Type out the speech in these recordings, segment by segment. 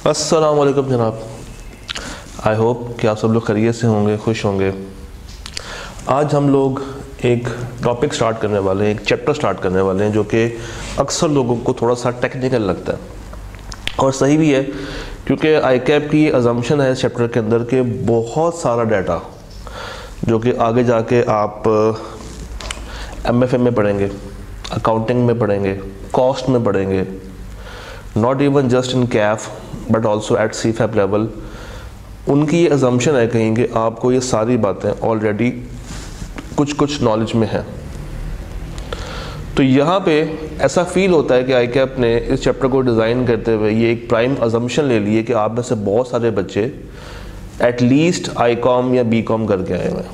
अस्सलाम वालेकुम जनाब। आई होप कि आप सब लोग खैरियत से होंगे, खुश होंगे। आज हम लोग एक टॉपिक स्टार्ट करने वाले हैं, एक चैप्टर स्टार्ट करने वाले हैं जो कि अक्सर लोगों को थोड़ा सा टेक्निकल लगता है और सही भी है, क्योंकि आईकैप की अजम्पशन है इस चैप्टर के अंदर के बहुत सारा डाटा जो कि आगे जाके आप एमएफए में पढ़ेंगे, अकाउंटिंग में पढ़ेंगे, कॉस्ट में पढ़ेंगे, not even just in CAF but also at CFAP level. उनकी ये अजम्पशन है कहीं कि आपको ये सारी बातें ऑलरेडी कुछ नॉलेज में है। तो यहाँ पे ऐसा फील होता है कि आईकैप ने इस चैप्टर को डिज़ाइन करते हुए ये एक प्राइम अजम्पशन ले ली है कि आप में से बहुत सारे बच्चे एटलीस्ट ICOM या BCom करके आए हुए हैं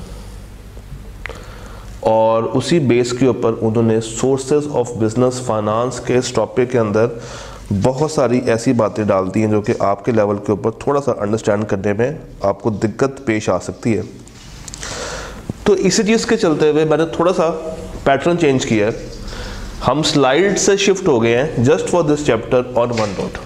और उसी बेस के ऊपर उन्होंने सोर्सेज ऑफ बिजनेस फाइनेंस के इस टॉपिक के अंदर बहुत सारी ऐसी बातें डालती हैं जो कि आपके लेवल के ऊपर थोड़ा सा अंडरस्टैंड करने में आपको दिक्कत पेश आ सकती है। तो इसी चीज़ के चलते हुए मैंने थोड़ा सा पैटर्न चेंज किया है। हम स्लाइड से शिफ्ट हो गए हैं just for this chapter on one note.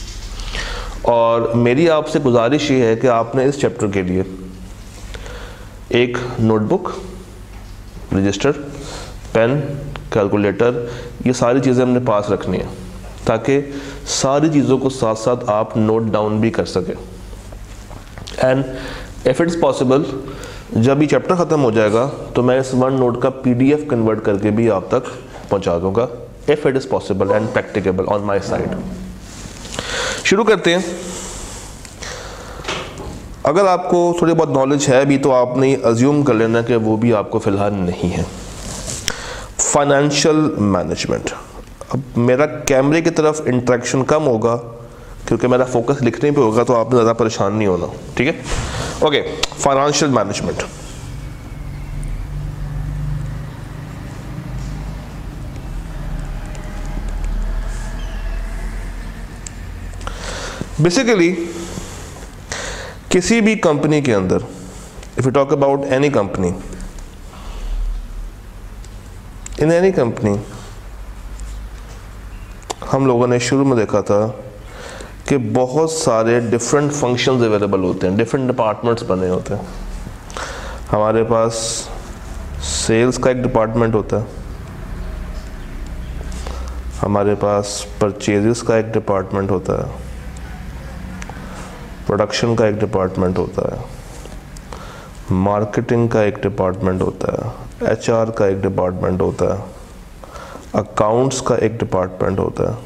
और मेरी आपसे गुजारिश ये है कि आपने इस चैप्टर के लिए एक नोटबुक, रजिस्टर, पेन, कैलकुलेटर, ये सारी चीज़ें हमने पास रखनी है ताकि सारी चीज़ों को साथ साथ आप नोट डाउन भी कर सकें। एंड इफ़ इट्स पॉसिबल, जब ये चैप्टर ख़त्म हो जाएगा तो मैं इस वन नोट का PDF कन्वर्ट करके भी आप तक पहुंचा दूंगा, if it is possible and practicable on my side. शुरू करते हैं। अगर आपको थोड़ी बहुत नॉलेज है भी तो आपने अज्यूम कर लेना कि वो भी आपको फ़िलहाल नहीं है। Financial management. अब मेरा कैमरे की तरफ इंट्रैक्शन कम होगा क्योंकि मेरा फोकस लिखने पे होगा, तो आपने ज़्यादा परेशान नहीं होना, ठीक है? Okay, financial management. बेसिकली किसी भी कंपनी के अंदर, if you talk about any company, in any company, हम लोगों ने शुरू में देखा था कि बहुत सारे डिफरेंट फंक्शंस अवेलेबल होते हैं, डिफरेंट डिपार्टमेंट्स बने होते हैं। हमारे पास सेल्स का एक डिपार्टमेंट होता है, हमारे पास परचेजेस का एक डिपार्टमेंट होता है, प्रोडक्शन का एक डिपार्टमेंट होता है, मार्केटिंग का एक डिपार्टमेंट होता है, HR का एक डिपार्टमेंट होता है, अकाउंट्स का एक डिपार्टमेंट होता है।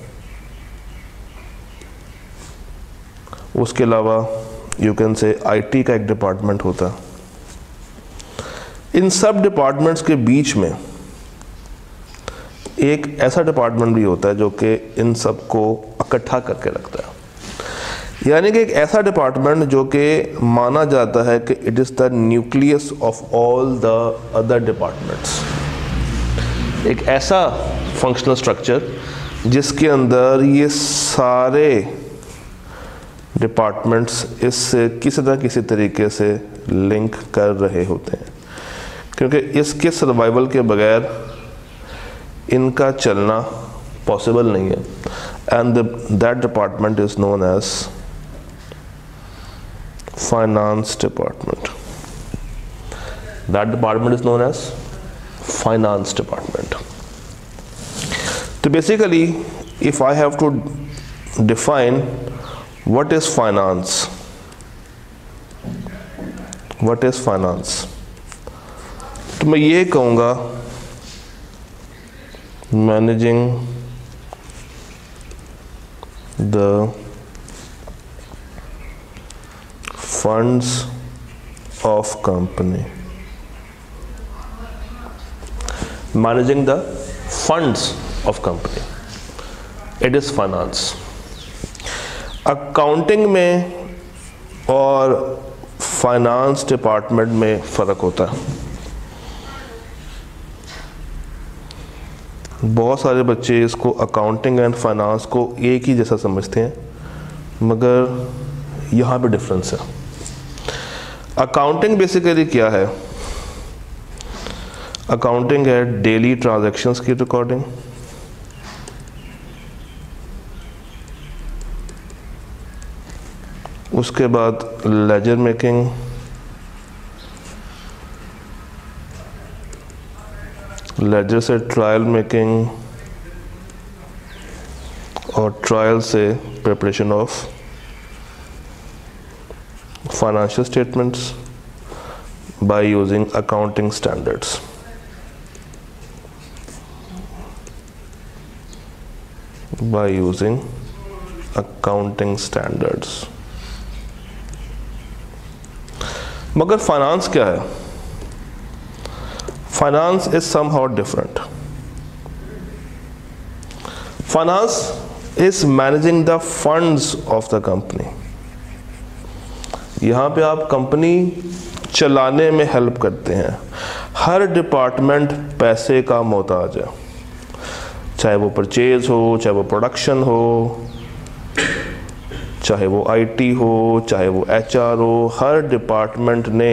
उसके अलावा यू कैन से IT का एक डिपार्टमेंट होता है। इन सब डिपार्टमेंट्स के बीच में एक ऐसा डिपार्टमेंट भी होता है जो कि इन सब को इकट्ठा करके रखता है, यानी कि एक ऐसा डिपार्टमेंट जो कि माना जाता है कि it is the nucleus of all the other departments. एक ऐसा फंक्शनल स्ट्रक्चर जिसके अंदर ये सारे डिपार्टमेंट्स इससे किसी न किसी तरीके से लिंक कर रहे होते हैं, क्योंकि इसके सर्वाइवल के बगैर इनका चलना पॉसिबल नहीं है। And that department is known as finance department. That department is known as finance department. तो basically if I have to define what is finance, what is finance, तो मैं ये कहूँगा managing the funds of company. Managing the funds of company, it is finance. Accounting में और finance department में फ़र्क होता है। बहुत सारे बच्चे इसको अकाउंटिंग एंड फाइनेंस को एक ही जैसा समझते हैं, मगर यहाँ पे डिफरेंस है। अकाउंटिंग बेसिकली क्या है? अकाउंटिंग है डेली ट्रांजैक्शंस की रिकॉर्डिंग, उसके बाद लेजर मेकिंग, लेजर से ट्रायल मेकिंग, और ट्रायल से preparation of financial statements by using accounting standards. By using accounting standards। मगर फाइनेंस क्या है? Finance is somehow different। Finance is managing the funds of the company. यहां पे आप company चलाने में हेल्प करते हैं। हर डिपार्टमेंट पैसे का मोहताज है, चाहे वो परचेज हो, चाहे वो प्रोडक्शन हो, चाहे वो आईटी हो, चाहे वो एचआर हो। हर डिपार्टमेंट ने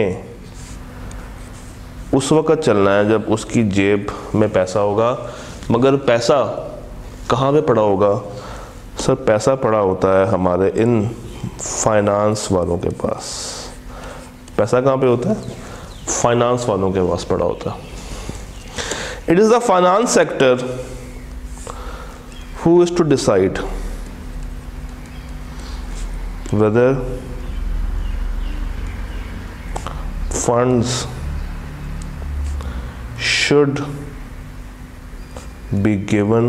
उस वक़्त चलना है जब उसकी जेब में पैसा होगा। मगर पैसा कहाँ पे पड़ा होगा? सर, पैसा पड़ा होता है हमारे इन फाइनेंस वालों के पास। पैसा कहाँ पे होता है? फाइनेंस वालों के पास पड़ा होता है। It is the finance sector who is to decide whether funds should be given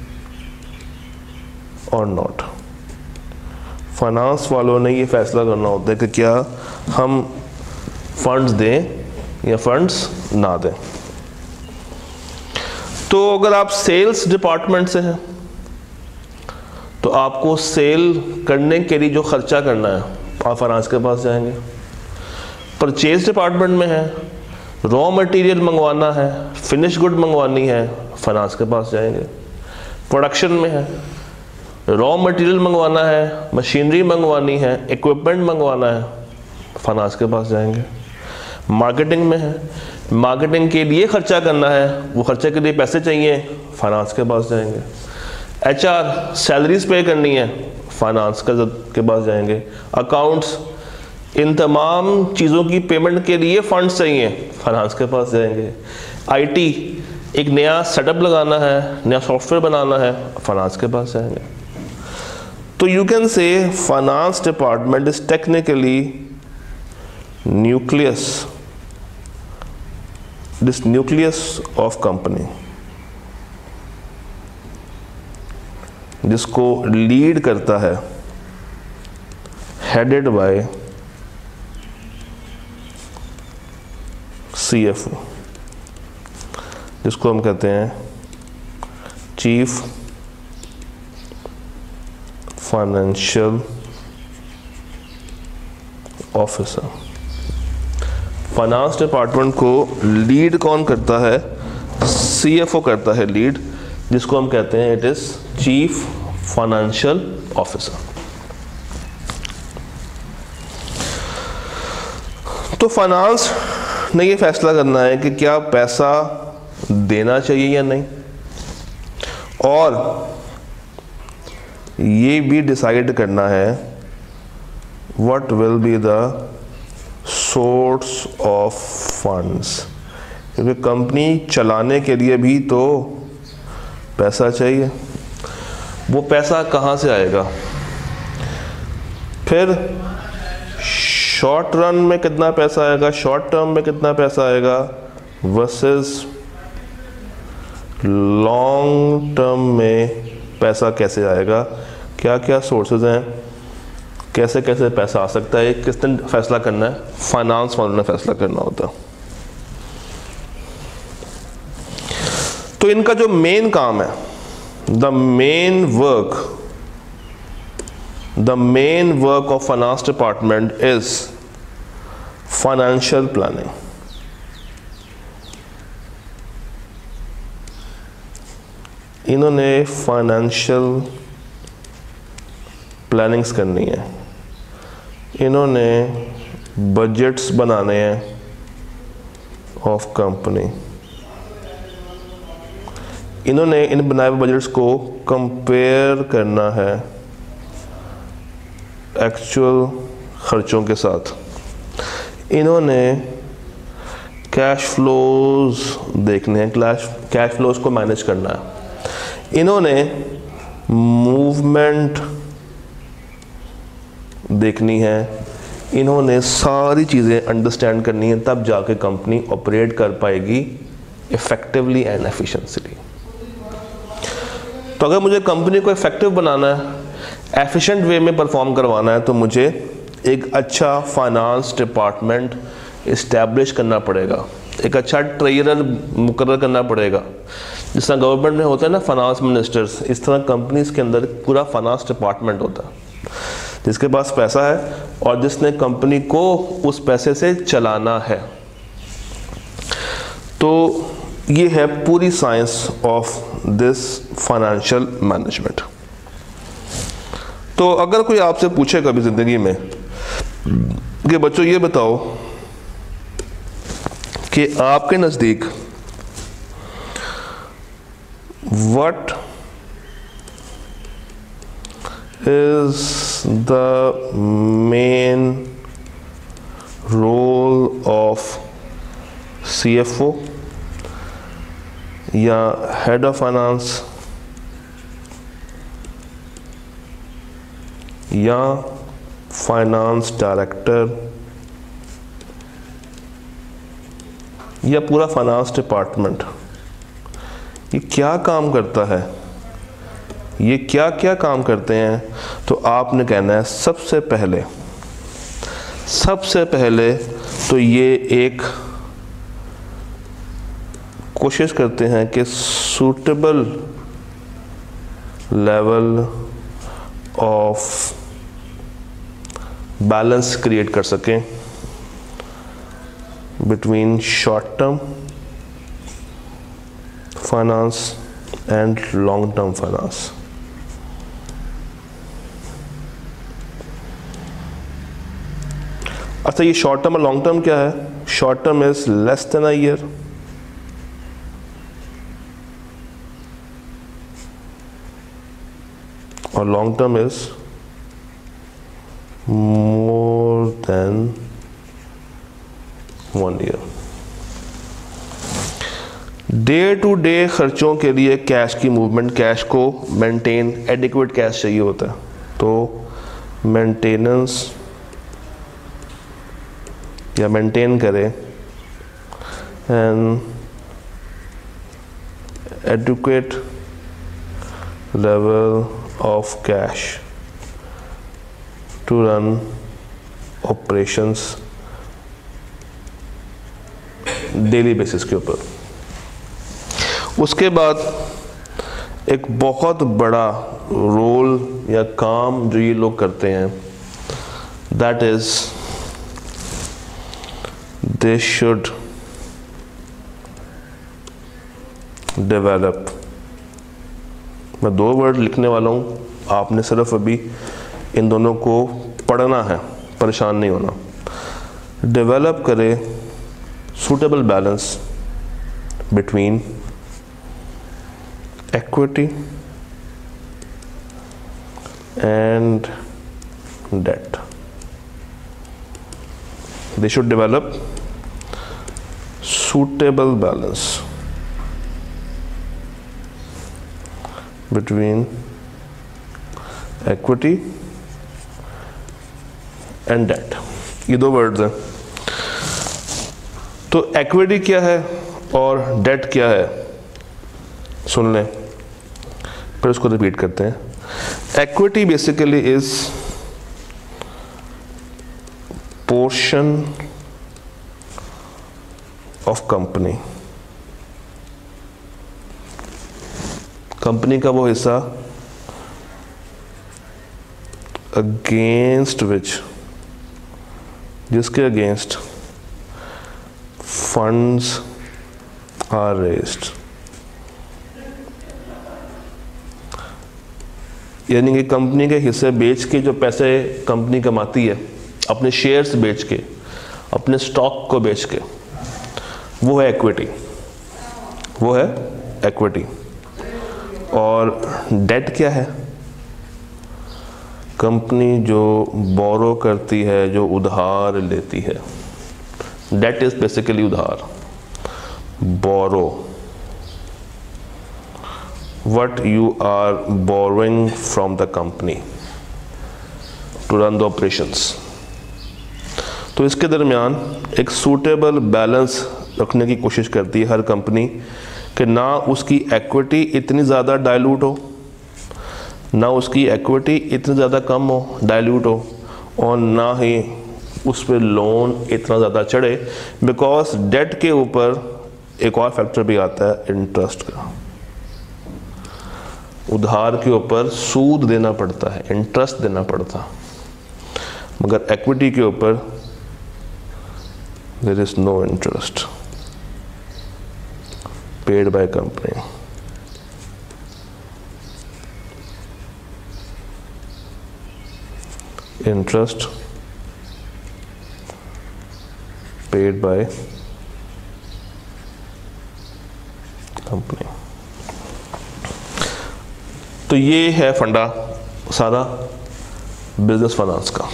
or not। Finance वालों ने ये फैसला करना होता है कि क्या हम फंड्स दें या फंड्स ना दें। तो अगर आप सेल्स डिपार्टमेंट से हैं तो आपको सेल करने के लिए जो खर्चा करना है आप फाइनेंस के पास जाएंगे। परचेज डिपार्टमेंट में है, रॉ मटेरियल मंगवाना है, फिनिश गुड मंगवानी है, फाइनेंस के पास जाएंगे। प्रोडक्शन में है, रॉ मटेरियल मंगवाना है, मशीनरी मंगवानी है, इक्विपमेंट मंगवाना है, फाइनेंस के पास जाएंगे। मार्केटिंग में है, मार्केटिंग के लिए खर्चा करना है, वो खर्चे के लिए पैसे चाहिए, फाइनेंस के पास जाएंगे। एचआर सैलरीज पे करनी है, फाइनेंस के पास जाएंगे। अकाउंट्स, इन तमाम चीज़ों की पेमेंट के लिए फंड्स चाहिए, फाइनेंस के पास जाएंगे। आईटी, एक नया सेटअप लगाना है, नया सॉफ्टवेयर बनाना है, फाइनेंस के पास जाएंगे। तो you can say finance department is technically nucleus, this nucleus of company, जिसको लीड करता है, हेडेड बाय CFO, जिसको हम कहते हैं chief financial officer. Finance department को लीड कौन करता है? CFO करता है लीड, जिसको हम कहते हैं it is chief financial officer. तो फाइनेंस ने ये फैसला करना है कि क्या पैसा देना चाहिए या नहीं, और ये भी डिसाइड करना है what will be the source of funds, क्योंकि कंपनी चलाने के लिए भी तो पैसा चाहिए। वो पैसा कहाँ से आएगा? फिर शॉर्ट रन में कितना पैसा आएगा, शॉर्ट टर्म में कितना पैसा आएगा वर्सेस लॉन्ग टर्म में पैसा कैसे आएगा, क्या क्या सोर्सेज हैं, कैसे कैसे पैसा आ सकता है, किसने फैसला करना है? फाइनेंस वालों ने फैसला करना होता है। तो इनका जो मेन काम है, the main work of finance department is financial planning. इन्होंने फाइनेंशियल प्लानिंग्स करनी है, इन्होंने बजट्स बनाने हैं ऑफ कंपनी, इन्होंने इन बनाए हुए बजट्स को कंपेयर करना है एक्चुअल खर्चों के साथ इन्होंने कैश फ्लोज देखने हैं, कैश फ्लोज को मैनेज करना है। इन्होंने मूवमेंट देखनी है, इन्होंने सारी चीज़ें अंडरस्टैंड करनी है, तब जाके कंपनी ऑपरेट कर पाएगी इफ़ेक्टिवली एंड एफिशिएंटली। तो अगर मुझे कंपनी को इफ़ेक्टिव बनाना है, एफिशिएंट वे में परफॉर्म करवाना है, तो मुझे एक अच्छा फाइनेंस डिपार्टमेंट इस्टेब्लिश करना पड़ेगा, एक अच्छा ट्रेजरर मुकर्रर करना पड़ेगा। जिस तरह गवर्नमेंट में होता है ना फाइनेंस मिनिस्टर्स, इस तरह कंपनीज के अंदर पूरा फाइनेंस डिपार्टमेंट होता है जिसके पास पैसा है और जिसने कंपनी को उस पैसे से चलाना है। तो ये है पूरी science of this financial management. तो अगर कोई आपसे पूछे कभी ज़िंदगी में कि बच्चों ये बताओ कि आपके नज़दीक what is the main role of CFO या हेड ऑफ फाइनेंस या फाइनेंस डायरेक्टर या पूरा फाइनेंस डिपार्टमेंट, ये क्या काम करता है, ये क्या क्या काम करते हैं? तो आपने कहना है सबसे पहले तो ये एक कोशिश करते हैं कि suitable level of balance create कर सकें between short term finance and long term finance. अच्छा, ये शॉर्ट टर्म और लॉन्ग टर्म क्या है? Short term is less than a year, और long term is more than 1 year. Day to day खर्चों के लिए कैश की मूवमेंट, कैश को मेंटेन, एडिक्वेट कैश चाहिए होता है, तो मेंटेनेंस या मेंटेन करें and adequate level of cash to run operations daily basis के ऊपर। उसके बाद एक बहुत बड़ा रोल या काम जो ये लोग करते हैं, that is they should develop. मैं 2 वर्ड लिखने वाला हूँ, आपने सिर्फ अभी इन दोनों को पढ़ना है, परेशान नहीं होना। डेवलप करे suitable balance between equity and debt. They should develop suitable balance between equity and debt. ये 2 वर्ड्स हैं। तो एक्विटी क्या है और डेट क्या है, सुन लें, फिर उसको रिपीट करते हैं। Equity basically is portion of company, company का वो हिस्सा अगेंस्ट विच, जिसके अगेंस्ट funds are raised, यानी कि कंपनी के हिस्से बेच के जो पैसे कंपनी कमाती है, अपने शेयर्स बेच के, अपने स्टॉक को बेच के, वो है इक्विटी, वो है इक्विटी। और डेट क्या है? कंपनी जो बोरो करती है, जो उधार लेती है, डेट इज बेसिकली उधार, बोरो, what you are borrowing from the company to run the operations। तो इसके दरमियान एक सूटेबल बैलेंस रखने की कोशिश करती है हर कंपनी कि ना उसकी इक्विटी इतनी ज़्यादा डाइल्यूट हो, ना उसकी इक्विटी इतनी ज़्यादा कम हो, डाइल्यूट हो, और ना ही उस पर लोन इतना ज़्यादा चढ़े, बिकॉज डेट के ऊपर एक और फैक्टर भी आता है इंटरेस्ट का। उधार के ऊपर सूद देना पड़ता है, इंटरेस्ट देना पड़ता, मगर इक्विटी के ऊपर there is no interest paid by company. Interest paid by company. तो ये है फंडा सारा बिजनेस फाइनेंस का।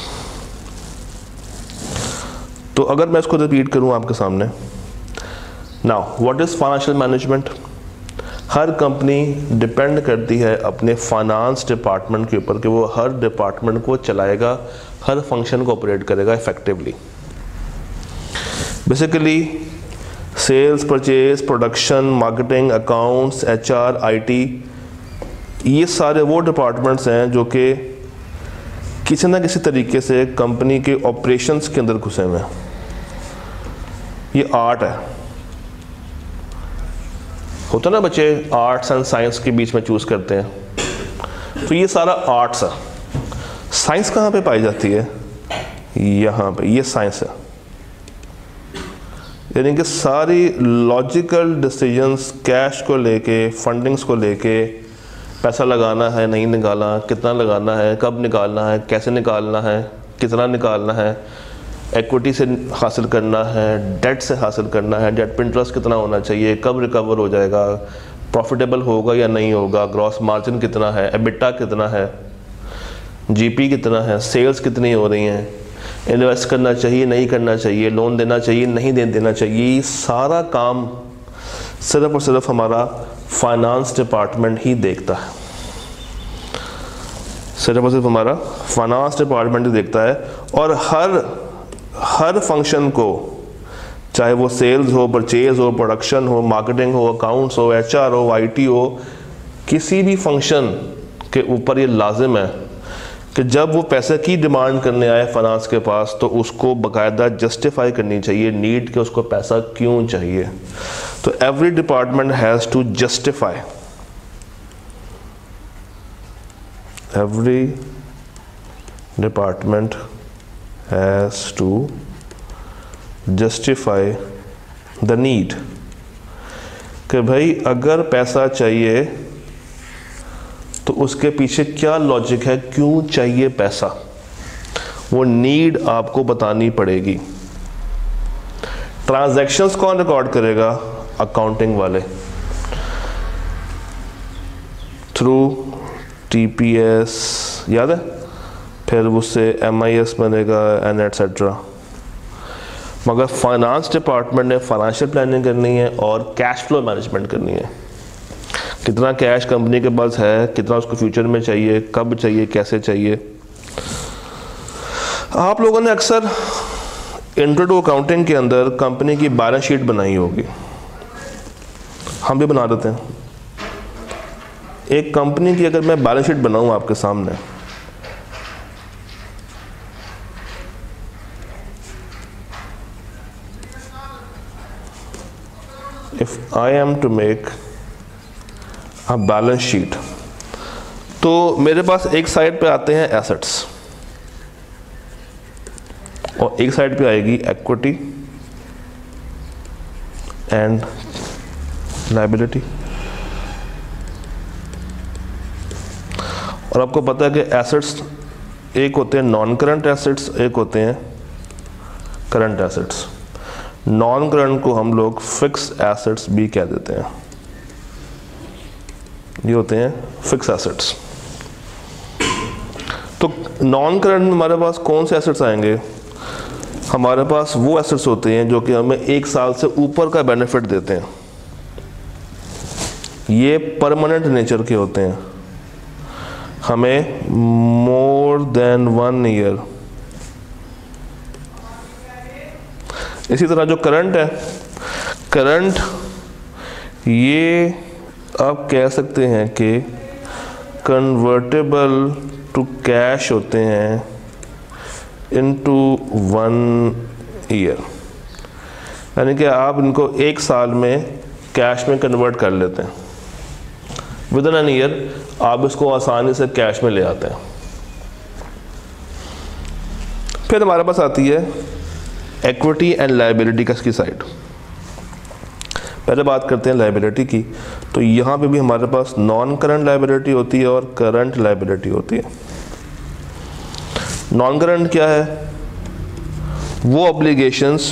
तो अगर मैं इसको रिपीट करूं आपके सामने, now what is financial management. हर कंपनी डिपेंड करती है अपने फाइनेंस डिपार्टमेंट के ऊपर कि वो हर डिपार्टमेंट को चलाएगा, हर फंक्शन को ऑपरेट करेगा effectively. Basically sales, purchase, production, marketing, accounts, HR, IT, ये सारे वो डिपार्टमेंट्स हैं जो कि किसी ना किसी तरीके से कंपनी के ऑपरेशंस के अंदर घुसे हुए हैं। ये आर्ट है, होता ना बच्चे आर्ट्स एंड साइंस के बीच में चूज करते हैं, तो ये सारा आर्ट्स है। साइंस कहाँ पे पाई जाती है? यहाँ पे, ये साइंस है। यानी कि सारी लॉजिकल डिसीजंस कैश को लेके, फंडिंग्स को लेके, पैसा लगाना है नहीं निकालना, कितना लगाना है, कब निकालना है, कैसे निकालना है, कितना निकालना है, इक्विटी से हासिल करना है, डेट से हासिल करना है, डेट पे इंटरेस्ट कितना होना चाहिए, कब रिकवर हो जाएगा, प्रॉफिटेबल होगा या नहीं होगा, ग्रॉस मार्जिन कितना है, एबिटा कितना है, GP कितना है, सेल्स कितनी हो रही हैं, इन्वेस्ट करना चाहिए नहीं करना चाहिए, लोन देना चाहिए नहीं देना चाहिए, सारा काम सिर्फ और सिर्फ हमारा फाइनेंस डिपार्टमेंट ही देखता है। सिर्फ और सिर्फ हमारा फाइनेंस डिपार्टमेंट ही देखता है। और हर फंक्शन को, चाहे वो सेल्स हो, परचेज हो, प्रोडक्शन हो, मार्केटिंग हो, अकाउंट्स हो, HR हो, IT हो, किसी भी फंक्शन के ऊपर ये लाजिम है कि जब वो पैसे की डिमांड करने आए फाइनेंस के पास, तो उसको बाकायदा जस्टिफाई करनी चाहिए नीड के उसको पैसा क्यों चाहिए। तो every department has to justify, every department has to justify the need कि भाई अगर पैसा चाहिए तो उसके पीछे क्या लॉजिक है, क्यों चाहिए पैसा, वो नीड आपको बतानी पड़ेगी। ट्रांजैक्शंस कौन रिकॉर्ड करेगा? अकाउंटिंग वाले, थ्रू TPS, याद है, फिर उससे MIS बनेगा एंड एटसेट्रा। मगर फाइनेंस डिपार्टमेंट ने फाइनेंशियल प्लानिंग करनी है और कैश फ्लो मैनेजमेंट करनी है। कितना कैश कंपनी के पास है, कितना उसको फ्यूचर में चाहिए, कब चाहिए, कैसे चाहिए। आप लोगों ने अक्सर इंट्रो टू अकाउंटिंग के अंदर कंपनी की बैलेंस शीट बनाई होगी, हम भी बना देते हैं। एक कंपनी की अगर मैं बैलेंस शीट बनाऊं आपके सामने, if I am to make a balance sheet, तो मेरे पास एक साइड पे आते हैं एसेट्स और एक साइड पे आएगी इक्विटी एंड लायबिलिटी। और आपको पता है कि एसेट्स एक होते हैं नॉन करंट एसेट्स, एक होते हैं करंट एसेट्स। नॉन करंट को हम लोग फिक्स एसेट्स भी कह देते हैं, ये होते हैं फिक्स एसेट्स। तो नॉन करंट में हमारे पास कौन से एसेट्स आएंगे? हमारे पास वो एसेट्स होते हैं जो कि हमें 1 साल से ऊपर का बेनिफिट देते हैं। ये परमानेंट नेचर के होते हैं, हमें मोर देन 1 ईयर। इसी तरह जो करंट है, करंट ये आप कह सकते हैं कि कन्वर्टेबल टू कैश होते हैं इनटू 1 ईयर, यानी कि आप इनको 1 साल में कैश में कन्वर्ट कर लेते हैं। विद इन एन ईयर आप इसको आसानी से कैश में ले आते हैं। फिर हमारे पास आती है इक्विटी एंड लायबिलिटी की साइड। पहले बात करते हैं लायबिलिटी की। तो यहाँ पे भी हमारे पास नॉन करंट लायबिलिटी होती है और करंट लायबिलिटी होती है। नॉन करंट क्या है? वो ऑब्लिगेशंस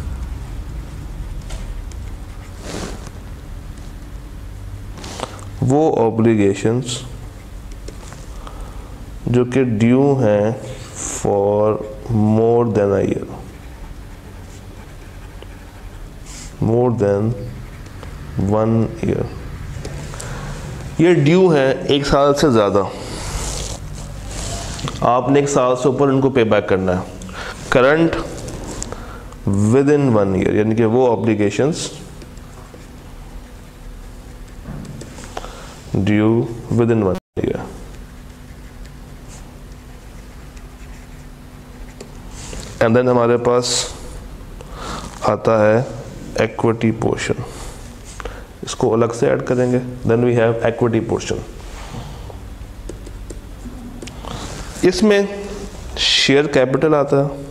जो कि ड्यू हैं for more than a year, more than 1 year. ये ड्यू है 1 साल से ज़्यादा, आपने 1 साल से ऊपर इनको पे बैक करना है। करंट विद इन 1 ईयर, यानी कि वो obligations due within 1 year. And then हमारे पास आता है इक्विटी पोर्शन, इसको अलग से ऐड करेंगे। Then we have equity portion. इसमें शेयर कैपिटल आता है,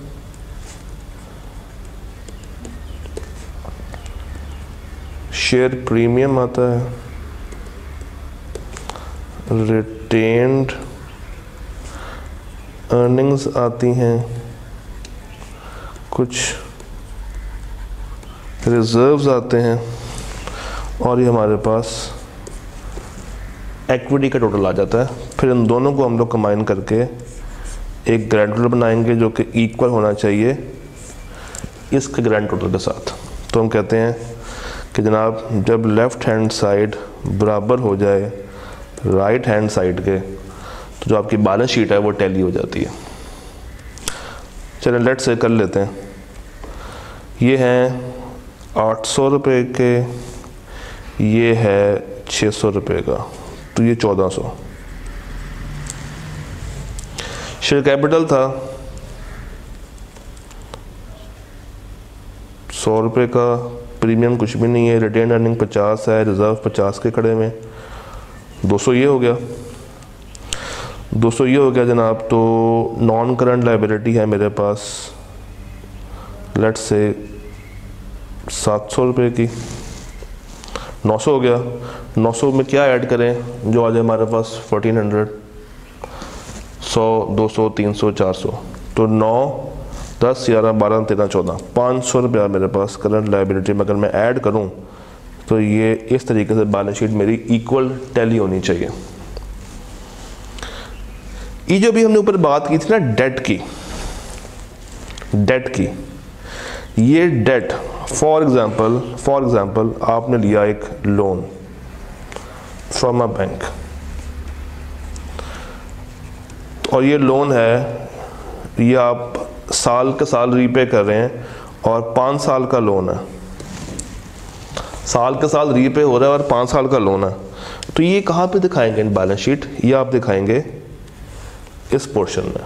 शेयर प्रीमियम आता है, रिटेन्ड अर्निंग्स आती हैं, कुछ रिजर्व्स आते हैं, और ये हमारे पास इक्विटी का टोटल आ जाता है। फिर इन दोनों को हम लोग कंबाइन करके एक ग्रैंड टोटल बनाएंगे जो कि इक्वल होना चाहिए इसके ग्रैंड टोटल के साथ। तो हम कहते हैं कि जनाब जब लेफ़्ट हैंड साइड बराबर हो जाए राइट हैंड साइड के, तो जो आपकी बैलेंस शीट है वो टैली हो जाती है। चलिए लेट्स से कर लेते हैं। ये हैं 800 रुपये के, ये है 600 रुपये का, तो ये 1400। शेयर कैपिटल था 100 रुपये का, प्रीमियम कुछ भी नहीं है, रिटेन अर्निंग 50 है, रिजर्व 50 के खड़े में, 200 ये हो गया, 200 ये हो गया जनाब। तो नॉन करंट लायबिलिटी है मेरे पास लेट्स से 700 रुपये की, 900 हो गया। 900 में क्या ऐड करें जो आ जाए हमारे पास 1400, 100, 200, 300, 400, तो 9, 10, 11, 12, 13, 14, 500 रुपया मेरे पास करंट लायबिलिटी में अगर मैं ऐड करूं तो ये इस तरीके से बैलेंस शीट मेरी इक्वल टैली होनी चाहिए। ये जो भी हमने ऊपर बात की थी ना डेट की, ये डेट फॉर एग्जांपल आपने लिया एक लोन फ्रॉम अ बैंक, और ये लोन है, ये आप साल के साल रीपे कर रहे हैं और 5 साल का लोन है, साल के साल रीपे हो रहा है और 5 साल का लोन है। तो ये कहाँ पे दिखाएंगे इन बैलेंस शीट? ये आप दिखाएंगे इस पोर्शन में।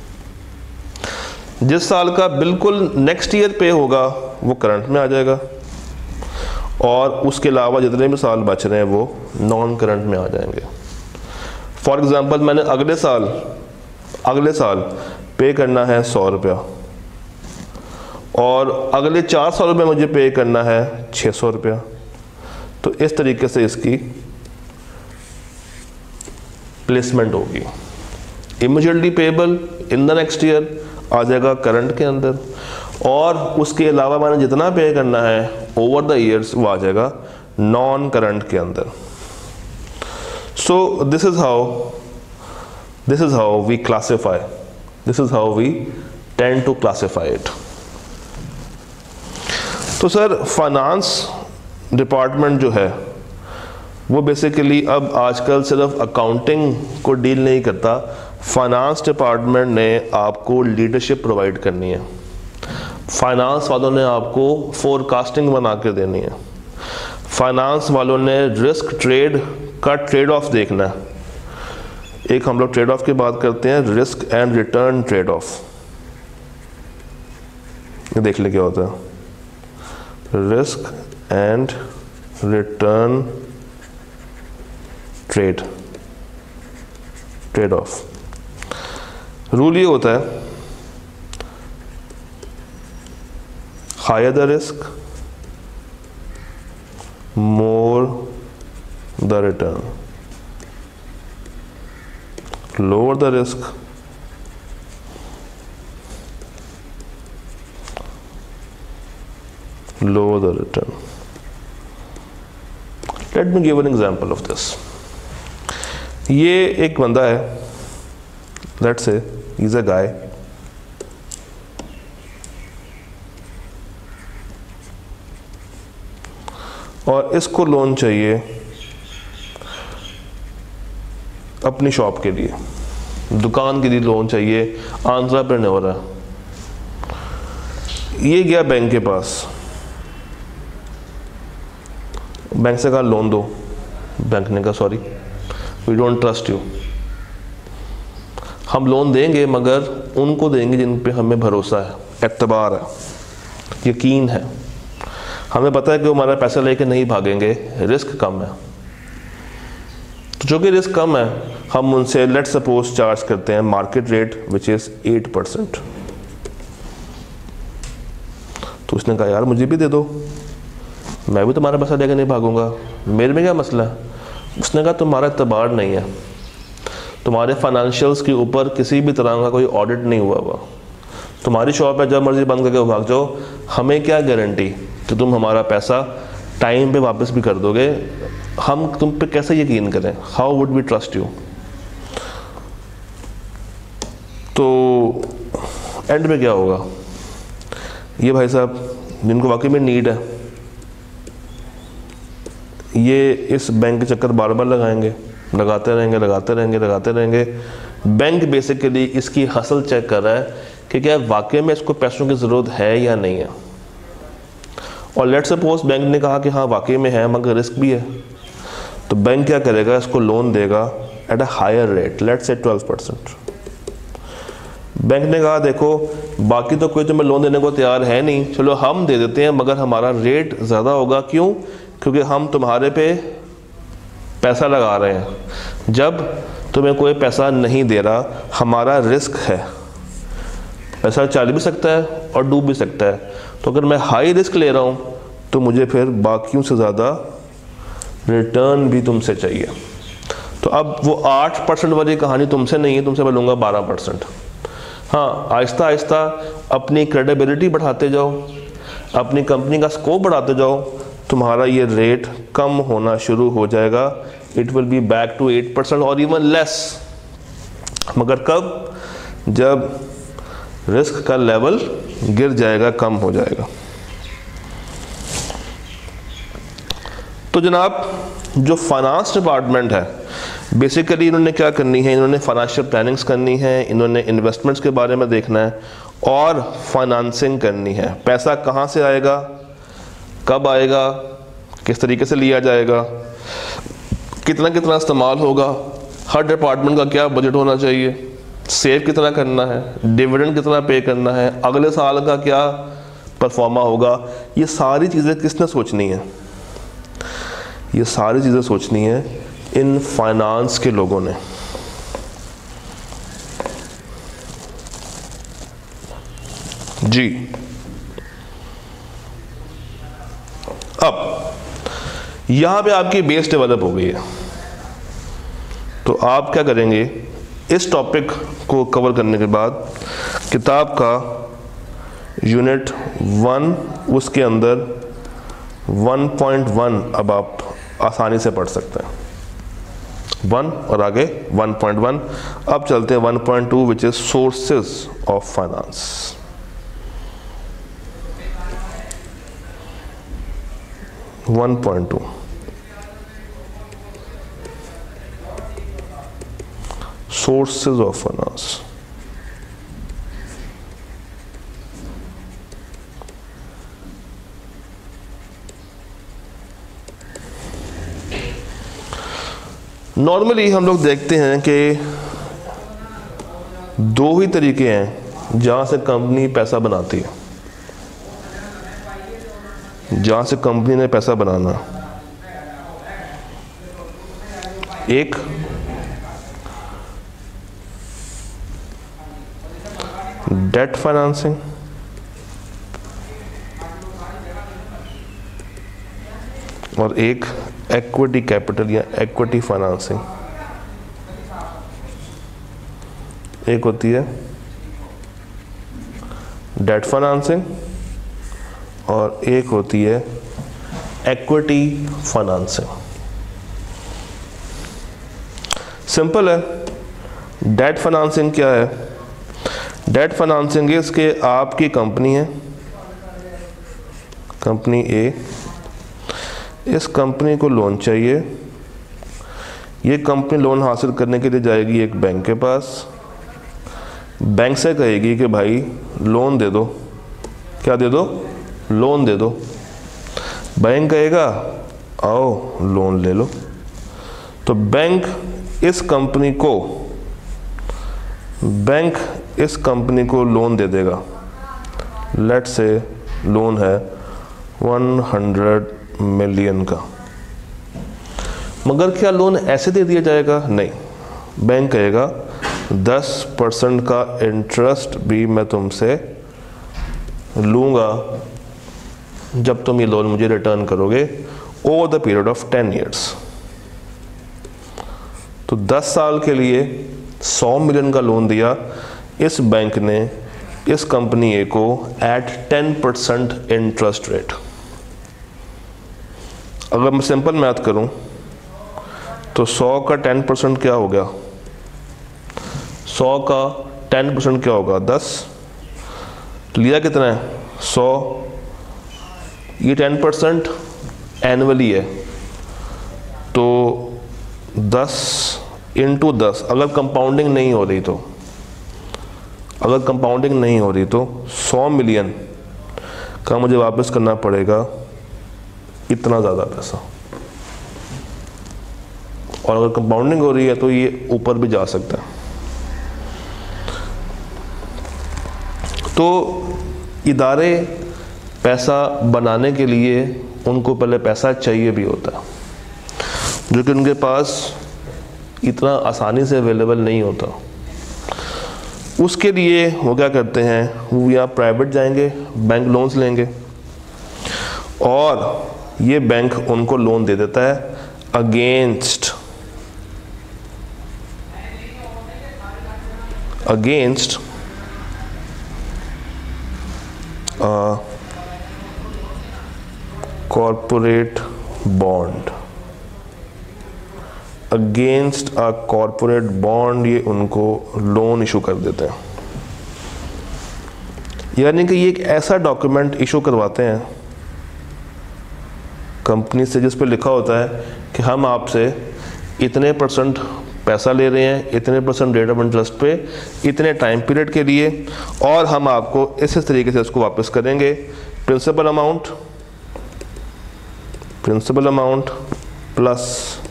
जिस साल का बिल्कुल नेक्स्ट ईयर पे होगा वो करंट में आ जाएगा, और उसके अलावा जितने भी साल बच रहे हैं वो नॉन करंट में आ जाएंगे। फॉर एग्जांपल मैंने अगले साल पे करना है 100 रुपया, और अगले 4 सालों में मुझे पे करना है 600 रुपया। तो इस तरीके से इसकी प्लेसमेंट होगी। Immediately payable in the next year आ जाएगा करंट के अंदर, और उसके अलावा मैंने जितना पे करना है ओवर द ईयर्स वो आ जाएगा नॉन करंट के अंदर। So this is how This is how we classify. This is how we tend to classify it. तो सर फाइनेंस डिपार्टमेंट जो है वो बेसिकली अब आजकल सिर्फ अकाउंटिंग को डील नहीं करता, फाइनेंस डिपार्टमेंट ने आपको लीडरशिप प्रोवाइड करनी है, फाइनेंस वालों ने आपको फोरकास्टिंग बना के देनी है, फाइनेंस वालों ने रिस्क ट्रेड का ट्रेड ऑफ देखना है। एक हम लोग ट्रेड ऑफ की बात करते हैं, risk and return trade off, ये देख ले क्या होता है, risk and return trade off. Rule ये होता है, higher the risk more the return, lower the risk lower the return. Let me give an example of this. ये एक बंदा है, let's say he's a guy, और इसको लोन चाहिए अपनी शॉप के लिए, दुकान के लिए लोन चाहिए, एंटरप्रेन्योर है। ये गया बैंक के पास, बैंक से कहा लोन दो, बैंक ने कहा sorry we don't trust you, हम लोन देंगे मगर उनको देंगे जिन पे हमें भरोसा है, एतबार है, यकीन है, हमें पता है कि वो हमारा पैसा लेके नहीं भागेंगे, रिस्क कम है। तो जो कि रिस्क कम है, हम उनसे लेट सपोज चार्ज करते हैं मार्केट रेट विच इज़ 8%। तो उसने कहा यार मुझे भी दे दो, मैं भी तुम्हारा पैसा लेकर नहीं भागूंगा, मेरे में क्या मसला है। उसने कहा तुम्हारा एतबार नहीं है, तुम्हारे फाइनेंशियल्स के ऊपर किसी भी तरह का कोई ऑडिट नहीं हुआ, तुम्हारी शॉप है, जब मर्जी बंद करके भाग जाओ, हमें क्या गारंटी कि तुम हमारा पैसा टाइम पे वापस भी कर दोगे, हम तुम पे कैसे यकीन करें, how would we trust you. तो एंड में क्या होगा, ये भाई साहब जिनको वाकई में नीड है, ये इस बैंक के चक्कर बार बार लगाएंगे, लगाते रहेंगे। बैंक बेसिकली इसकी हसल चेक कर रहा है कि क्या वाकई में इसको पैसों की ज़रूरत है या नहीं है। और लेट सपोज बैंक ने कहा कि हाँ वाकई में है मगर रिस्क भी है, तो बैंक क्या करेगा, इसको लोन देगा at a higher rate, let's say 12%। Bank ने कहा देखो बाकी तो कोई तुम्हें लोन देने को तैयार है नहीं, चलो हम दे देते हैं मगर हमारा रेट ज़्यादा होगा, क्यों, क्योंकि हम तुम्हारे पे पैसा लगा रहे हैं, जब तुम्हें कोई पैसा नहीं दे रहा हमारा रिस्क है, पैसा चल भी सकता है और डूब भी सकता है, तो अगर मैं हाई रिस्क ले रहा हूँ तो मुझे फिर बाकियों से ज़्यादा रिटर्न भी तुमसे चाहिए। तो अब वो 8% वाली कहानी तुमसे नहीं है, तुमसे मैं लूँगा 12%। हाँ, आहिस्ता आहिस्ता अपनी क्रेडिबिलिटी बढ़ाते जाओ, अपनी कंपनी का स्कोप बढ़ाते जाओ, तुम्हारा ये रेट कम होना शुरू हो जाएगा, it will be back to 8% और इवन लेस। मगर कब, जब रिस्क का लेवल गिर जाएगा, कम हो जाएगा। तो जनाब जो फाइनेंस डिपार्टमेंट है बेसिकली इन्होंने क्या करनी है, इन्होंने फाइनेंशियल प्लानिंग्स करनी है, इन्होंने इन्वेस्टमेंट्स के बारे में देखना है और फाइनेंसिंग करनी है। पैसा कहाँ से आएगा, कब आएगा, किस तरीके से लिया जाएगा, कितना कितना इस्तेमाल होगा, हर डिपार्टमेंट का क्या बजट होना चाहिए, सेव कितना करना है, डिविडेंड कितना पे करना है, अगले साल का क्या परफॉर्मा होगा, ये सारी चीज़ें किसने सोचनी है, ये सारी चीज़ें सोचनी है इन फाइनेंस के लोगों ने। जी अब यहां पे आपकी बेस डेवलप हो गई है, तो आप क्या करेंगे, इस टॉपिक को कवर करने के बाद किताब का यूनिट 1 उसके अंदर 1.1 अब आप आसानी से पढ़ सकते हैं, 1 और आगे 1.1। अब चलते हैं 1.2 which is sources of finance. Sources of finance. Normally हम लोग देखते हैं कि दो ही तरीके हैं जहां से कंपनी पैसा बनाती है, जहां से कंपनी ने पैसा बनाना। एक डेट फाइनेंसिंग और एक इक्विटी कैपिटल या इक्विटी फाइनेंसिंग। एक होती है डेट फाइनेंसिंग और एक होती है इक्विटी फाइनेंसिंग। सिंपल है। डेट फाइनेंसिंग क्या है? डेट फाइनेंसिंग इसके आपकी कंपनी है, कंपनी ए, इस कंपनी को लोन चाहिए। ये कंपनी लोन हासिल करने के लिए जाएगी एक बैंक के पास, बैंक से कहेगी कि भाई लोन दे दो। क्या दे दो? लोन दे दो। बैंक कहेगा आओ लोन ले लो। तो बैंक इस कंपनी को लोन दे देगा। लेट्स से लोन है 100 मिलियन का। मगर क्या लोन ऐसे दे दिया जाएगा? नहीं। बैंक कहेगा 10% का इंटरेस्ट भी मैं तुमसे लूँगा जब तुम ये लोन मुझे रिटर्न करोगे over the period of 10 years। तो 10 साल के लिए 100 मिलियन का लोन दिया इस बैंक ने इस कंपनी ए को एट 10% इंटरेस्ट रेट। अगर मैं सिंपल मैथ करूं तो 100 का 10% क्या हो गया? 100 का 10% क्या होगा? 10। लिया कितना है? 100। ये 10% एनुअली है तो 10 इंटू 10। अगर कंपाउंडिंग नहीं हो रही तो 100 मिलियन का मुझे वापस करना पड़ेगा इतना ज़्यादा पैसा। और अगर कंपाउंडिंग हो रही है तो ये ऊपर भी जा सकता है। तो इदारे पैसा बनाने के लिए उनको पहले पैसा चाहिए भी होता है, जो कि उनके पास इतना आसानी से अवेलेबल नहीं होता। उसके लिए वो क्या करते हैं? वो या प्राइवेट जाएंगे, बैंक लोन्स लेंगे और ये बैंक उनको लोन दे देता है against corporate bond. Against a corporate bond ये उनको लोन इशू कर देते हैं। यानी कि ये एक ऐसा डॉक्यूमेंट इशू करवाते हैं कंपनी से जिस पे लिखा होता है कि हम आपसे इतने % पैसा ले रहे हैं, इतने % रेट ऑफ इंटरेस्ट पे, इतने टाइम पीरियड के लिए, और हम आपको इस तरीके से उसको वापस करेंगे। प्रिंसिपल अमाउंट प्लस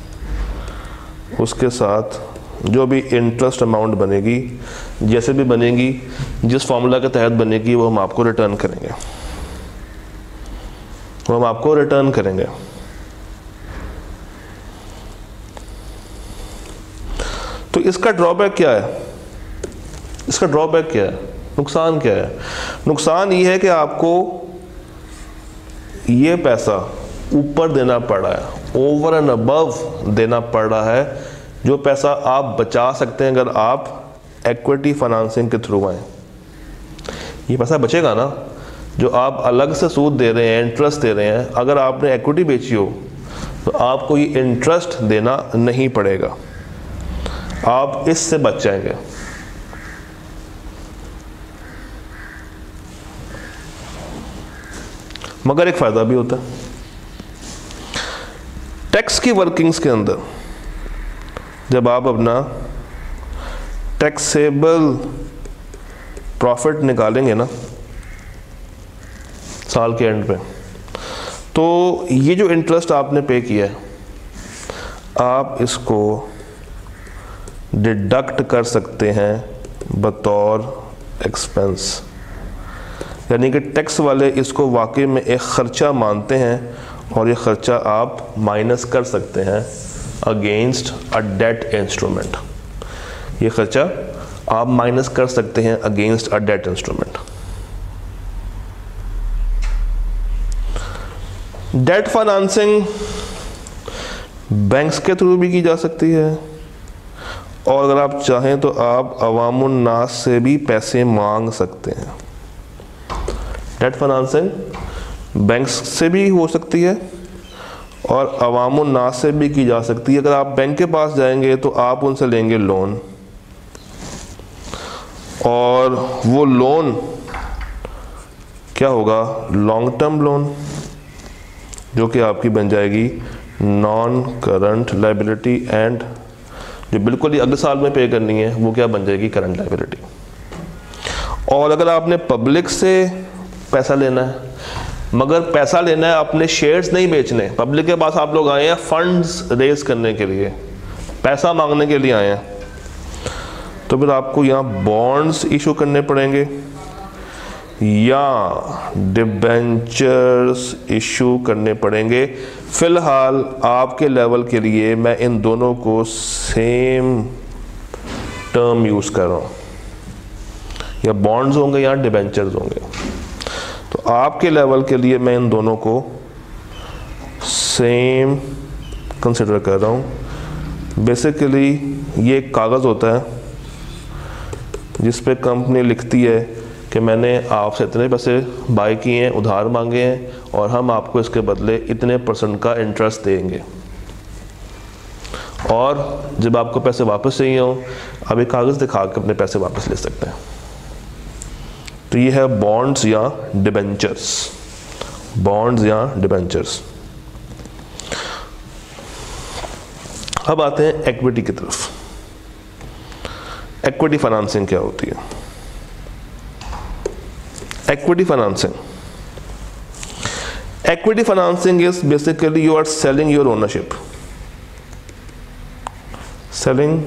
उसके साथ जो भी इंटरेस्ट अमाउंट बनेगी, जैसे भी बनेगी, जिस फॉर्मूला के तहत बनेगी, वो हम आपको रिटर्न करेंगे। तो इसका ड्रॉबैक क्या है? नुकसान क्या है? नुकसान ये है कि आपको ये पैसा ऊपर देना पड़ रहा है, ओवर एंड अबव देना पड़ रहा है, जो पैसा आप बचा सकते हैं अगर आप इक्विटी फाइनेंसिंग के थ्रू आए। ये पैसा बचेगा ना, जो आप अलग से सूद दे रहे हैं, इंटरेस्ट दे रहे हैं। अगर आपने इक्विटी बेची हो तो आपको ये इंटरेस्ट देना नहीं पड़ेगा। आप इससे बच जाएंगे। मगर एक फ़ायदा भी होता है। टैक्स की वर्किंग्स के अंदर जब आप अपना टैक्सेबल प्रॉफिट निकालेंगे ना साल के एंड पे, तो ये जो इंटरेस्ट आपने पे किया है आप इसको डिडक्ट कर सकते हैं बतौर एक्सपेंस। यानी कि टैक्स वाले इसको वाकई में एक ख़र्चा मानते हैं और ये ख़र्चा आप माइनस कर सकते हैं अगेंस्ट अ डेट इंस्ट्रूमेंट। ये ख़र्चा आप माइनस कर सकते हैं against a debt instrument. Debt financing banks के थ्रू भी की जा सकती है और अगर आप चाहें तो आप अवामुन नास से भी पैसे मांग सकते हैं। डेट फाइनेंसिंग बैंक्स से भी हो सकती है और अवामुन नास से भी की जा सकती है। अगर आप बैंक के पास जाएंगे तो आप उनसे लेंगे लोन और वो लोन क्या होगा, लॉन्ग टर्म लोन, जो कि आपकी बन जाएगी नॉन करंट लायबिलिटी एंड जो बिल्कुल ही अगले साल में पे करनी है वो क्या बन जाएगी, करंट लायबिलिटी। और अगर आपने पब्लिक से पैसा लेना है, मगर पैसा लेना है अपने शेयर्स नहीं बेचने, पब्लिक के पास आप लोग आए हैं फंड्स रेज करने के लिए, पैसा मांगने के लिए आए हैं, तो फिर आपको यहाँ बॉन्ड्स इशू करने पड़ेंगे या डिबेंचर्स इशू करने पड़ेंगे। फ़िलहाल आपके लेवल के लिए मैं इन दोनों को सेम टर्म यूज़ कर रहा हूँ, या बॉन्ड्स होंगे या डिबेंचर्स होंगे। तो आपके लेवल के लिए मैं इन दोनों को सेम कंसिडर कर रहा हूँ। बेसिकली ये एक कागज़ होता है जिस पे कंपनी लिखती है कि मैंने आपसे इतने पैसे बाय किए हैं, उधार मांगे हैं और हम आपको इसके बदले इतने % का इंटरेस्ट देंगे, और जब आपको पैसे वापस चाहिए हो आप एक कागज़ दिखा के अपने पैसे वापस ले सकते हैं। तो ये है बॉन्ड्स या डिबेंचर्स, बॉन्ड्स या डिबेंचर्स। अब आते हैं इक्विटी की तरफ। इक्विटी फाइनेंसिंग क्या होती है? Equity financing. Equity financing is basically you are selling your ownership. Selling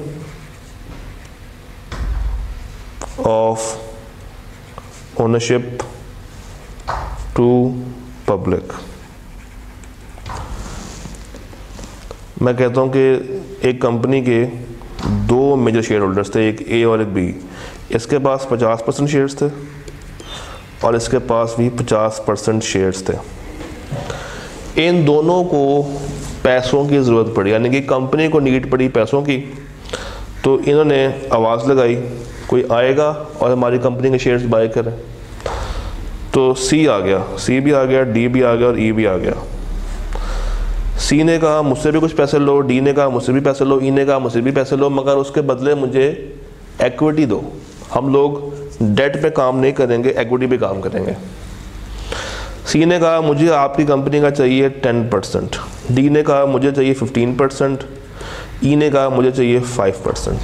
of ownership to public. मैं कहता हूँ कि एक कंपनी के दो मेजर शेयर होल्डर्स थे, एक ए और एक बी। इसके पास 50% शेयर्स थे और इसके पास भी 50% शेयर्स थे। इन दोनों को पैसों की ज़रूरत पड़ी, यानी कि कंपनी को नीड पड़ी पैसों की, तो इन्होंने आवाज़ लगाई कोई आएगा और हमारी कंपनी के शेयर्स बाय करें। तो सी आ गया, सी भी आ गया, डी भी आ गया और ई भी आ गया। सी ने कहा मुझसे भी कुछ पैसे लो, डी ने कहा मुझसे भी पैसे लो, ई ने कहा मुझसे भी पैसे लो, मगर उसके बदले मुझे इक्विटी दो। हम लोग डेट पे काम नहीं करेंगे, इक्विटी पे काम करेंगे। सी ने कहा मुझे आपकी कंपनी का चाहिए 10%, डी ने कहा मुझे चाहिए 15%, ई ने कहा मुझे चाहिए 5%।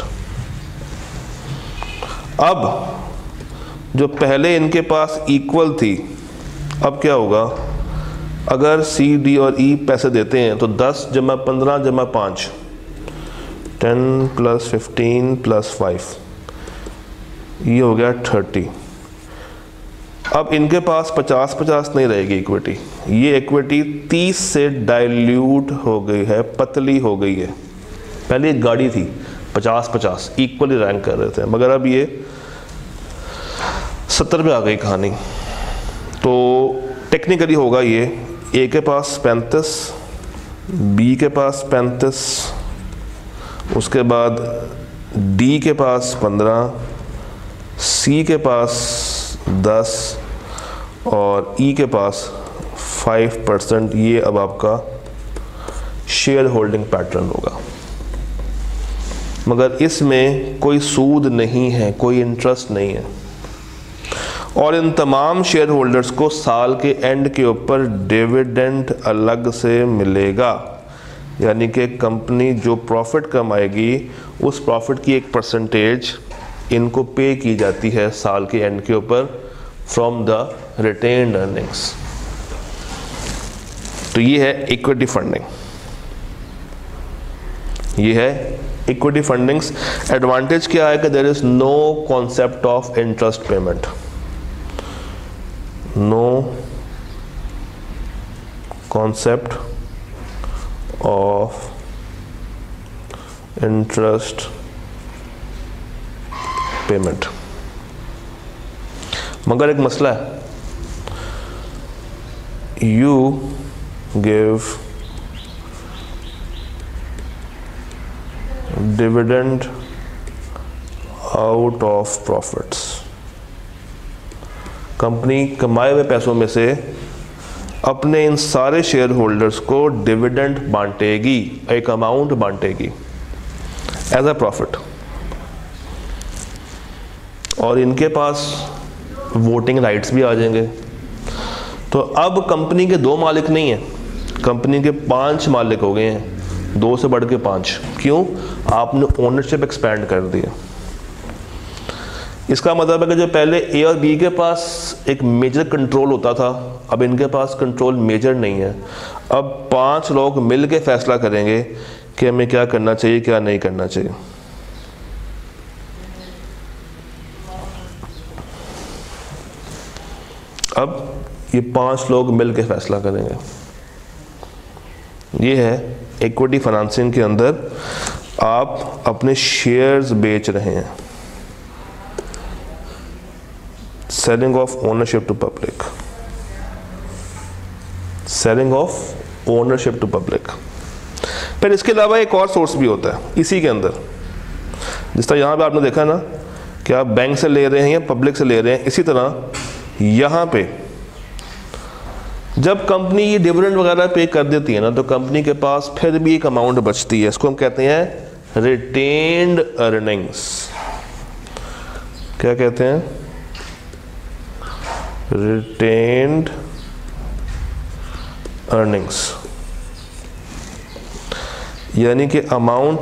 अब जो पहले इनके पास इक्वल थी, अब क्या होगा, अगर सी, डी और ई पैसे देते हैं तो 10 जमा 15 जमा 5, 10 + 15 + 5, ये हो गया 30। अब इनके पास 50-50 नहीं रहेगी इक्विटी, ये इक्विटी 30 से डाइल्यूट हो गई है, पतली हो गई है। पहले एक गाड़ी थी 50-50 इक्वली रैंक कर रहे थे, मगर अब ये 70 पे आ गई कहानी। तो टेक्निकली होगा ये, ए के पास 35, बी के पास 35, उसके बाद डी के पास 15, सी के पास 10 और ई के पास 5%। ये अब आपका शेयर होल्डिंग पैटर्न होगा। मगर इसमें कोई सूद नहीं है, कोई इंटरेस्ट नहीं है। और इन तमाम शेयर होल्डर्स को साल के एंड के ऊपर डिविडेंड अलग से मिलेगा, यानी कि कंपनी जो प्रॉफिट कमाएगी उस प्रॉफिट की एक परसेंटेज इनको पे की जाती है साल के एंड के ऊपर फ्रॉम द रिटेन्ड अर्निंग्स। तो ये है इक्विटी फंडिंग, ये है इक्विटी फंडिंग्स। एडवांटेज क्या है कि there is no concept of interest payment, no concept of interest payment. मगर एक मसला है, you give dividend out of profits. Company कमाए हुए पैसों में से अपने इन सारे शेयर होल्डर्स को डिविडेंड बांटेगी, एक अमाउंट बांटेगी एज अ प्रॉफिट, और इनके पास वोटिंग राइट्स भी आ जाएंगे। तो अब कंपनी के 2 मालिक नहीं हैं, कंपनी के 5 मालिक हो गए हैं, 2 से बढ़ के 5। क्यों? आपने ओनरशिप एक्सपैंड कर दिया। इसका मतलब है कि जो पहले ए और बी के पास एक मेजर कंट्रोल होता था, अब इनके पास कंट्रोल मेजर नहीं है। अब 5 लोग मिल के फैसला करेंगे कि हमें क्या करना चाहिए, क्या नहीं करना चाहिए। अब ये 5 लोग मिल के फैसला करेंगे। ये है इक्विटी फाइनेंसिंग के अंदर आप अपने शेयर्स बेच रहे हैं, selling of ownership to public, selling of ownership to public. फिर इसके अलावा एक और सोर्स भी होता है इसी के अंदर, जिस तरह यहाँ पे आपने देखा ना कि आप बैंक से ले रहे हैं या पब्लिक से ले रहे हैं, इसी तरह यहाँ पे जब कंपनी ये डिविडेंड वगैरह पे कर देती है ना, तो कंपनी के पास फिर भी एक अमाउंट बचती है, इसको हम कहते हैं रिटेन्ड अर्निंग्स। क्या कहते हैं? रिटेन्ड अर्निंग्स, यानी कि amount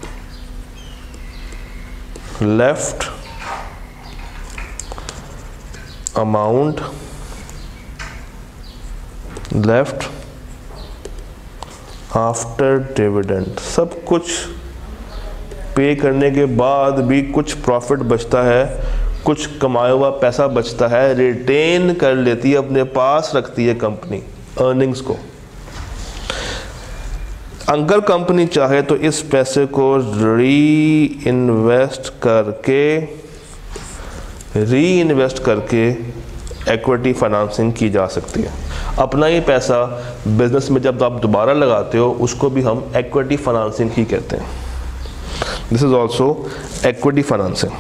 left, amount left after dividend. सब कुछ पे करने के बाद भी कुछ प्रॉफिट बचता है, कुछ कमाया हुआ पैसा बचता है, रिटेन कर लेती है, अपने पास रखती है कंपनी अर्निंग्स को। अगर कंपनी चाहे तो इस पैसे को री इन्वेस्ट करके इक्विटी फाइनेंसिंग की जा सकती है। अपना ही पैसा बिजनेस में जब आप दोबारा लगाते हो उसको भी हम इक्विटी फाइनेंसिंग ही कहते हैं। This is also equity financing.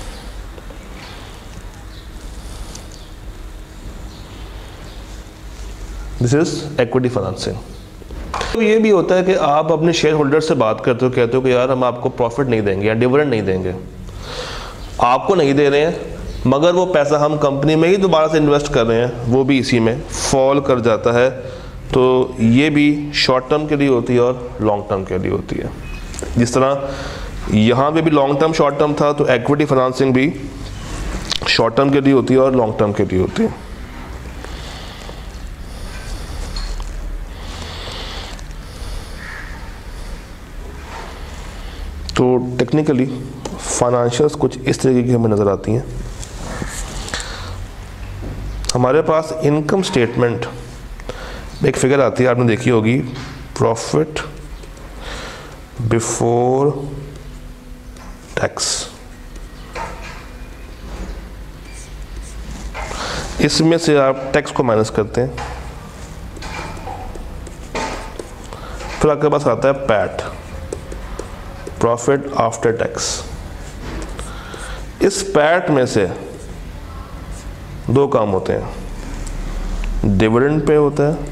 This is equity financing. तो ये भी होता है कि आप अपने शेयर होल्डर से बात करते हो, कहते हो कि यार हम आपको प्रॉफिट नहीं देंगे या डिविडेंड नहीं देंगे, आपको नहीं दे रहे हैं, मगर वो पैसा हम कंपनी में ही दोबारा से इन्वेस्ट कर रहे हैं, वो भी इसी में फॉल कर जाता है। तो ये भी शॉर्ट टर्म के लिए होती है और लॉन्ग टर्म के लिए होती है। जिस तरह यहाँ पे भी लॉन्ग टर्म शॉर्ट टर्म था, तो इक्विटी फाइनेंसिंग भी शॉर्ट टर्म के लिए होती है और लॉन्ग टर्म के लिए होती है। तो टेक्निकली फाइनेंशियल्स कुछ इस तरीके की हमें नज़र आती हैं। हमारे पास इनकम स्टेटमेंट एक फिगर आती है, आपने देखी होगी, प्रॉफिट बिफोर टैक्स। इसमें से आप टैक्स को माइनस करते हैं, फिर आपके पास आता है पैट, प्रॉफिट आफ्टर टैक्स। इस पैट में से 2 काम होते हैं, डिविडेंड पे होता है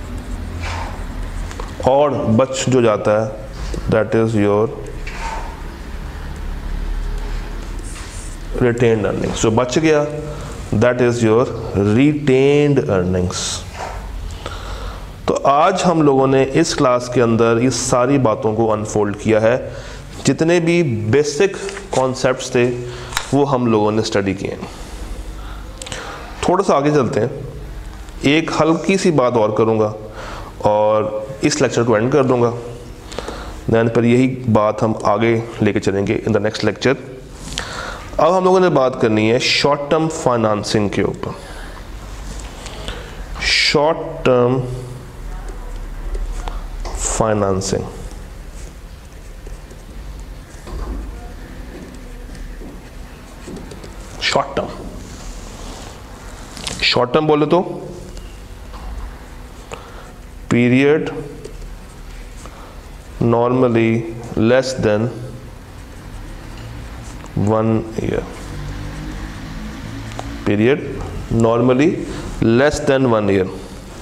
और बच जो जाता है that is your retained earnings, जो बच गया that is your retained earnings. तो आज हम लोगों ने इस क्लास के अंदर इस सारी बातों को अनफोल्ड किया है, जितने भी बेसिक कॉन्सेप्ट्स थे वो हम लोगों ने स्टडी किए हैं। थोड़ा सा आगे चलते हैं, एक हल्की सी बात और करूँगा और इस लेक्चर को एंड कर दूँगा, दैन पर यही बात हम आगे लेके चलेंगे इन द नेक्स्ट लेक्चर। अब हम लोगों ने बात करनी है शॉर्ट टर्म फाइनेंसिंग के ऊपर। Short term financing, short term बोले तो period normally less than 1 year, period normally less than 1 year.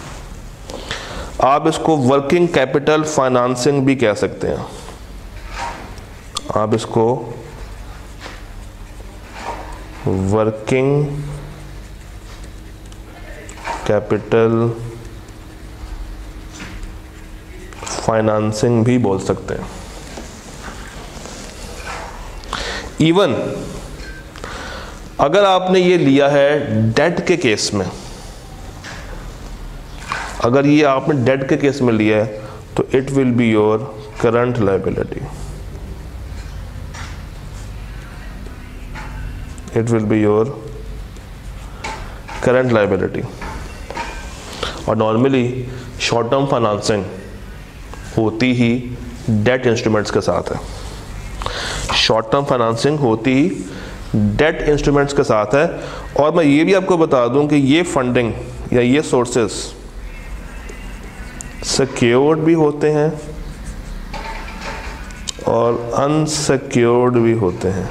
आप इसको वर्किंग कैपिटल फाइनेंसिंग भी कह सकते हैं, आप इसको वर्किंग कैपिटल फाइनेंसिंग भी बोल सकते हैं। इवन अगर आपने ये लिया है डेट के केस में, अगर ये आपने डेट के केस में लिया है तो it will be your current liability, it will be your current liability. और नॉर्मली शॉर्ट टर्म फाइनेंसिंग होती ही डेट इंस्ट्रूमेंट्स के साथ है, शॉर्ट टर्म फाइनेंसिंग होती ही डेट इंस्ट्रूमेंट्स के साथ है। और मैं ये भी आपको बता दूं कि ये फंडिंग या ये सोर्सेस सिक्योर्ड भी होते हैं और अनसिक्योर्ड भी होते हैं।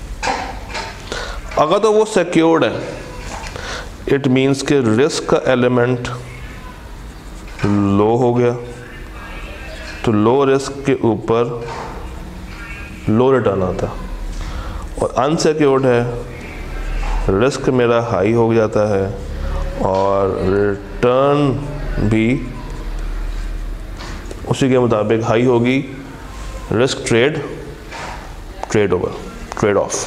अगर तो वो सिक्योर्ड है, इट मीन्स कि रिस्क का एलिमेंट लो हो गया, तो लो रिस्क के ऊपर लो रिटर्न आता है। और अनसिक्योर्ड है, रिस्क मेरा हाई हो जाता है और रिटर्न भी उसी के मुताबिक हाई होगी, risk trade over, trade off.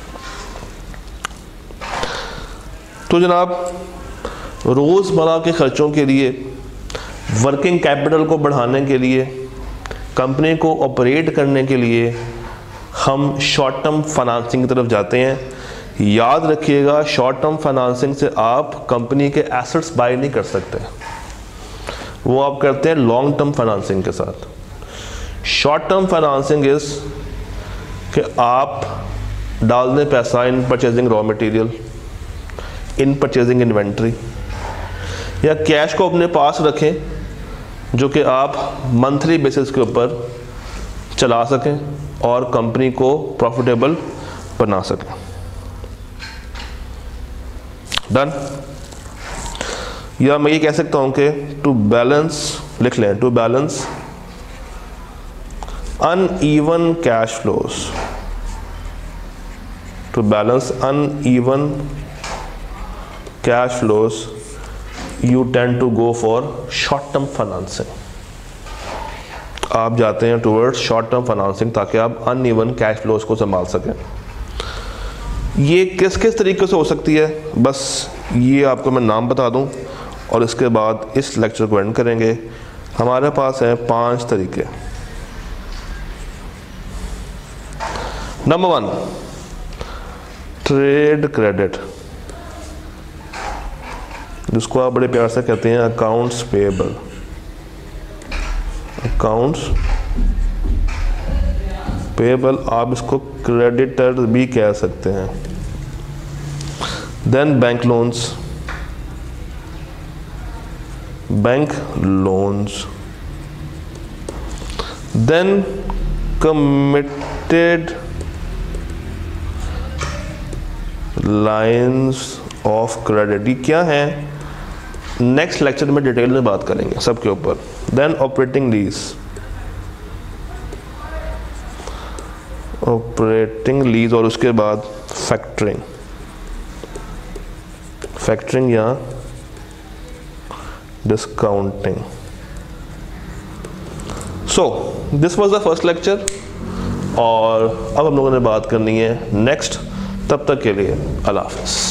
तो जनाब, रोज़मर्रा के खर्चों के लिए, वर्किंग कैपिटल को बढ़ाने के लिए, कंपनी को ऑपरेट करने के लिए हम शॉर्ट टर्म फाइनेंसिंग की तरफ जाते हैं। याद रखिएगा, शॉर्ट टर्म फाइनेंसिंग से आप कंपनी के एसेट्स बाय नहीं कर सकते, वो आप करते हैं लॉन्ग टर्म फाइनेंसिंग के साथ। शॉर्ट टर्म फाइनेंसिंग इज कि आप डाल दें पैसा in purchasing raw material, in purchasing inventory, या कैश को अपने पास रखें जो कि आप मंथली बेसिस के ऊपर चला सकें और कंपनी को प्रॉफिटेबल बना सकें। डन। या मैं ये कह सकता हूं कि टू बैलेंस, लिख लें, to balance uneven cash flows, to balance uneven cash flows you tend to go for short term financing। आप जाते हैं towards short term financing ताकि आप uneven cash flows को संभाल सकें। ये किस किस तरीके से हो सकती है, बस ये आपको मैं नाम बता दूं और इसके बाद इस लेक्चर को एंड करेंगे। हमारे पास है 5 तरीके। नंबर 1, ट्रेड क्रेडिट, जिसको आप बड़े प्यार से कहते हैं अकाउंट्स पेएबल, अकाउंट्स पेएबल, आप इसको क्रेडिटर भी कह सकते हैं। Then bank loans, bank loans, then committed lines of credit. ये क्या है, नेक्स्ट लेक्चर में डिटेल में बात करेंगे सबके ऊपर। Then operating lease, operating lease, और उसके बाद फैक्टरिंग या discounting. So this was the first lecture, और अब हम लोगों ने बात करनी है नेक्स्ट। तब तक के लिए अल्लाह हाफ़िज़।